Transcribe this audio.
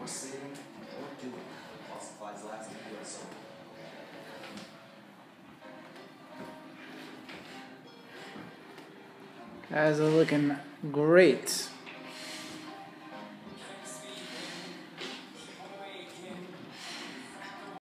sitting or doing while supplies last in US only. Guys are looking great.